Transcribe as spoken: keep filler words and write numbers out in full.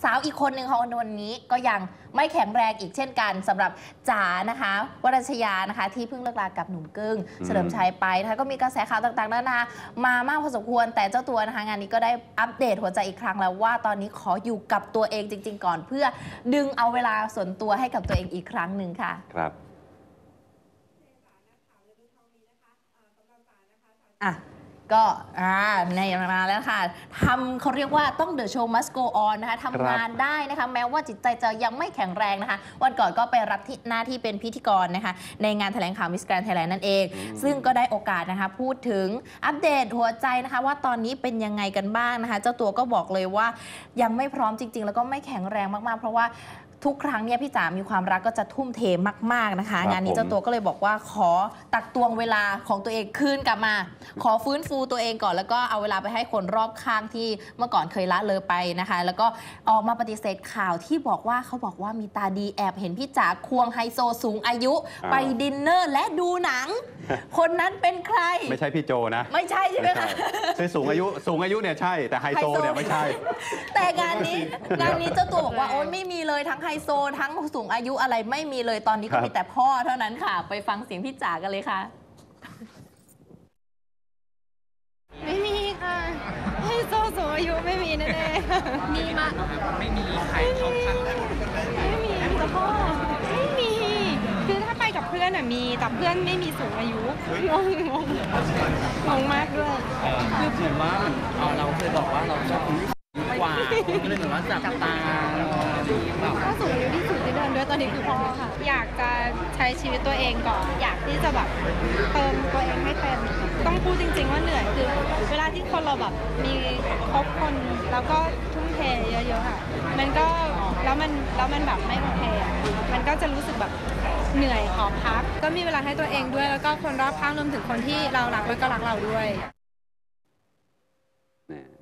าวอีกคนหนึ่งของวันนี้ก็ยังไม่แข็งแรงอีกเช่นกันสำหรับจ๋านะคะวรัญชยานะคะที่เพิ่งเลิกรากับหนุ่มกึ้งเฉลิมชัยไปนะคะก็มีกระแสข่าวต่างๆนานามามากพอสมควรแต่เจ้าตัวนะคะงานนี้ก็ได้อัปเดตหัวใจอีกครั้งแล้วว่าตอนนี้ขออยู่กับตัวเองจริงๆก่อนเพื่อดึงเอาเวลาส่วนตัวให้กับตัวเองอีกครั้งหนึ่งค่ะครับอ่ะก็อ่าในมาแล้วค่ะทำเขาเรียกว่าต้อง The Show Must Go On นะคะทำงานได้นะคะแม้ว่าจิตใจจะยังไม่แข็งแรงนะคะวันก่อนก็ไปรับที่หน้าที่เป็นพิธีกรนะคะในงานแถลงข่าว Miss Grand Thailand นั่นเองซึ่งก็ได้โอกาสนะคะพูดถึงอัปเดตหัวใจนะคะว่าตอนนี้เป็นยังไงกันบ้างนะคะเจ้าตัวก็บอกเลยว่ายังไม่พร้อมจริงๆแล้วก็ไม่แข็งแรงมากๆเพราะว่าทุกครั้งเนี่ยพี่จ๋ามีความรักก็จะทุ่มเทมากๆนะคะงานนี้เจ้าตัวก็เลยบอกว่าขอตักตวงเวลาของตัวเองคืนกลับมาขอฟื้นฟูตัวเองก่อนแล้วก็เอาเวลาไปให้คนรอบข้างที่เมื่อก่อนเคยละเลยไปนะคะแล้วก็ออกมาปฏิเสธข่าวที่บอกว่าเขาบอกว่ามีตาดีแอบเห็นพี่จ๋าควงไฮโซสูงอายุไปดินเนอร์และดูหนังคนนั้นเป็นใครไม่ใช่พี่โจนะไม่ใช่ใช่ไหมคะใช่สูงอายุสูงอายุเนี่ยใช่แต่ไฮโซเนี่ยไม่ใช่แต่งานนี้งานนี้เจ้าตัวบอกว่าโอ๊ยไม่มีเลยทั้งไฮโซทั้งสูงอายุอะไรไม่มีเลยตอนนี้ก็มีแต่พ่อเท่านั้นค่ะไปฟังเสียงพี่จ๋ากันเลยค่ะไม่มีค่ะไฮโซสูงอายุไม่มีแน่ๆมีมาไม่มีใครชอบท่านไม่มีแต่พ่อไม่มีคือถ้าไปกับเพื่อนอะมีแต่เพื่อนไม่มีสูงอายุงงงงงงมากด้วยคือเหมือนว่าเราเคยบอกว่าเราชอบคนที่กว่าก็เลยเหมือนว่าจับตาก็สูงอายุที่สุดที่เดินด้วยตอนนี้คือพ่อค่ะอยากจะใช้ชีวิตตัวเองก่อนอยากที่จะแบบเติมตัวเองให้เต็มต้องพูดจริงๆว่าเหนื่อยคือเวลาที่คนเราแบบมีคบคนแล้วก็ทุ่มเทเยอะๆค่ะมันก็แล้วมันแล้วมันแบบไม่โอเคมันก็จะรู้สึกแบบเหนื่อยขอพักก็มีเวลาให้ตัวเองด้วยแล้วก็คนรอบข้างรวมถึงคนที่เรารักแล้วก็รักเราด้วย